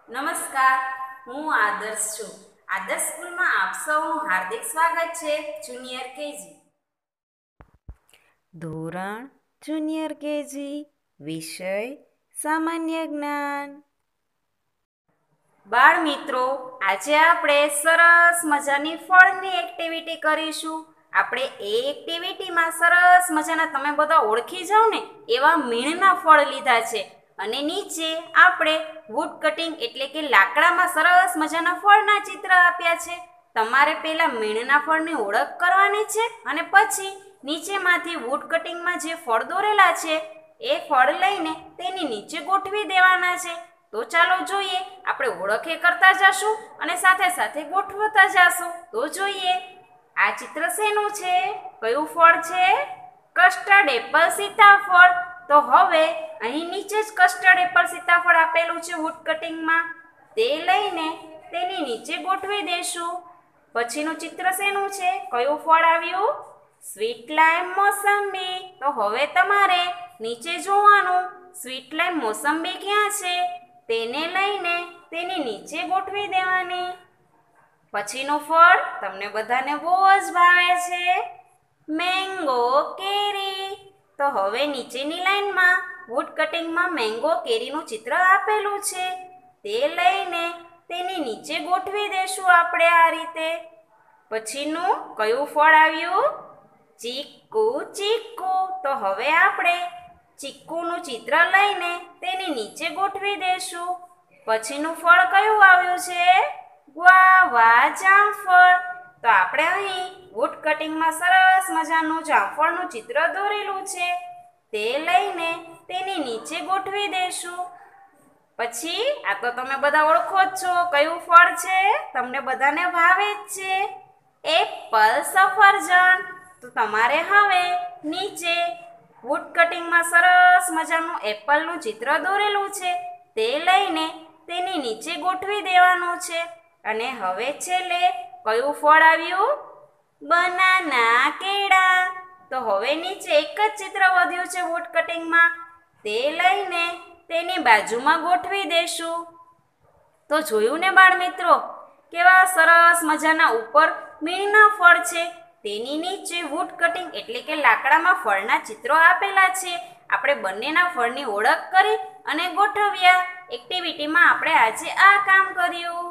નમસ્કાર, હું આદર્શ છું. આદર્શ સ્કૂલમાં આપ સૌનું હાર્દિક સ્વાગત છે. જુનિયર કેજી ધોરણ જુનિયર કેજી વિષય સામાન્ય જ્ઞાન. બાળ મિત્રો, આજે આપણે સરસ મજાની ફળની એક્ટિવિટી કરીશું. આપણે એ એક્ટિવિટીમાં સરસ મજાના તમે બધા ઓળખી જાઓ ને એવા મીણના ફળ લીધા છે અને નીચે આપણે વુડ કટિંગ એટલે કે લાકડામાં સરસ મજાના ફળના ચિત્ર આપ્યા છે. તમારે પહેલા મીણના ફળની ઓળખ કરવાની છે અને પછી નીચેમાંથી વુડ કટિંગમાં જે ફળ દોરેલા છે એ ફળ લઈને તેની નીચે ગોઠવી દેવાના છે. તો ચાલો જોઈએ, આપણે ઓળખે કરતા જશું અને સાથે સાથે ગોઠવતા જશું. તો જોઈએ, આ ચિત્ર શેનું છે? કયું ફળ છે? કસ્ટર્ડ એપલ સીતાફળ. તો હવે અહીં નીચે જ કસ્ટર્ડ એપલ સીતાફળ આપેલું છે વુડ કટિંગમાં, તે લઈને તેની નીચે ગોઠવી દેશું. પછીનું ચિત્ર શેનું છે? કયું ફળ આવ્યું? સ્વીટ લાઈમ મોસંબી. તો હવે તમારે નીચે જોવાનું, સ્વીટ લાઈમ મોસંબી ક્યાં છે તેને લઈને તેની નીચે ગોઠવી દેવાની. પછીનું ફળ તમને બધાને બહુ જ ભાવે છે, મેંગો કેરી. તો હવે નીચેની લાઈનમાં વુડ કટિંગમાં મેંગો કેરીનું ચિત્ર આપેલું છે, તે લઈને તેની નીચે ગોઠવી દેશું આપણે આ રીતે. પછીનું કયું ફળ આવ્યું? ચીકુ ચીકુ. તો હવે આપણે ચીકુનું ચિત્ર લઈને તેની નીચે ગોઠવી દેશું. પછીનું ફળ કયું આવ્યું છે? ગ્વાવા જામફળ. તો આપણે અહીં વુડ કટિંગમાં સરસ મજાનું જામફળનું ચિત્ર દોરેલું છે, તે લઈને તેની નીચે ગોઠવી દેશું. પછી આ તો તમે બધા ઓળખો જ છો કયું ફળ છે, તમને બધાને ભાવે જ છે, એપલ સફરજન. તો તમારે હવે નીચે વુડ કટિંગમાં સરસ મજાનું એપલનું ચિત્ર દોરેલું છે, તે લઈને તેની નીચે ગોઠવી દેવાનું છે. અને હવે છેલ્લે કયું ફળ આવ્યું? બનાના કેળા. તો હવે નીચે એક જ ચિત્ર વધ્યું છે વુડ કટિંગમાં, તે લઈને તેની બાજુમાં ગોઠવી દેશું. તો જોયું ને બાળ મિત્રો, કેવા સરસ મજાના ઉપર મીણના ફળ છે, તેની નીચે વુડ કટિંગ એટલે કે લાકડામાં ફળના ચિત્રો આપેલા છે. આપણે બંનેના ફળની ઓળખ કરી અને ગોઠવ્યા. એક્ટિવિટીમાં આપણે આજે આ કામ કર્યું.